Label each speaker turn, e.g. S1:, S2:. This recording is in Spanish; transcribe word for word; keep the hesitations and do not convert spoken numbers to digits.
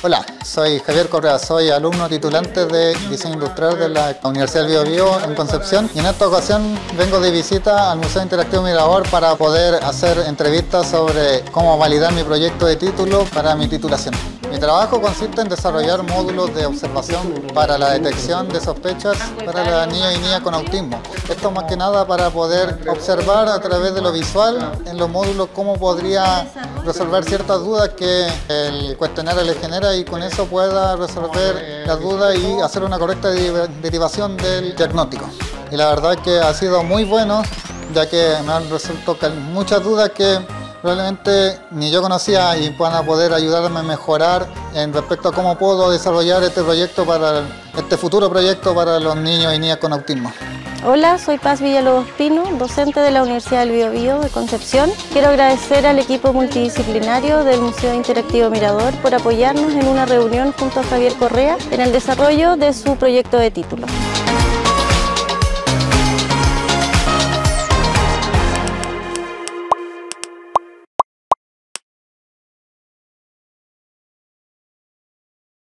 S1: Hola, soy Javier Correa, soy alumno titulante de Diseño Industrial de la Universidad del Biobío en Concepción y en esta ocasión vengo de visita al Museo Interactivo Mirador para poder hacer entrevistas sobre cómo validar mi proyecto de título para mi titulación. Mi trabajo consiste en desarrollar módulos de observación para la detección de sospechas para los niños y niñas con autismo. Esto más que nada para poder observar a través de lo visual en los módulos cómo podría resolver ciertas dudas que el cuestionario le genera y con eso pueda resolver las dudas y hacer una correcta derivación del diagnóstico. Y la verdad que ha sido muy bueno, ya que me han resuelto muchas dudas que probablemente ni yo conocía y van a poder ayudarme a mejorar en respecto a cómo puedo desarrollar este proyecto para este futuro proyecto para los niños y niñas con autismo.
S2: Hola, soy Paz Villalobos Pino, docente de la Universidad del Biobío de Concepción. Quiero agradecer al equipo multidisciplinario del Museo Interactivo Mirador por apoyarnos en una reunión junto a Javier Correa en el desarrollo de su proyecto de título.